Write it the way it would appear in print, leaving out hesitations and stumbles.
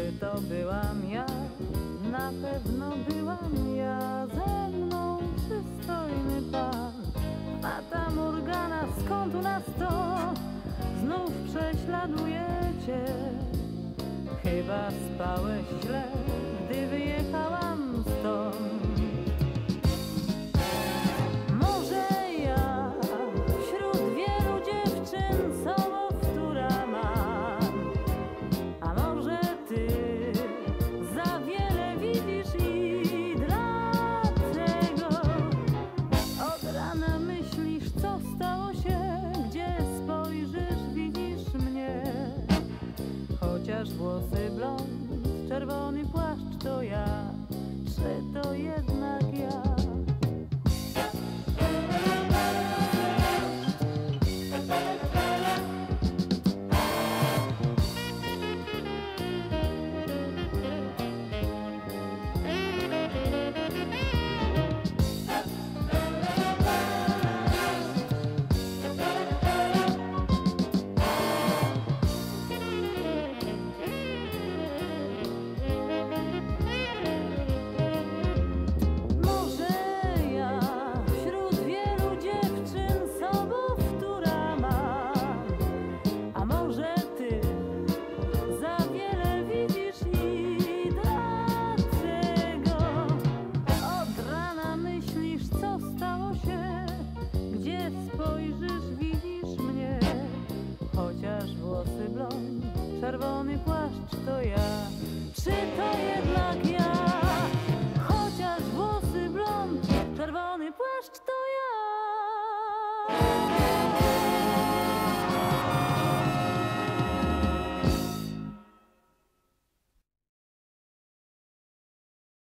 Czy to byłam ja? Na pewno byłam ja. Ze mną przystojny pan. Fata Morgana, skąd u nas to? Znów prześladujecie. Chyba spałeś źle.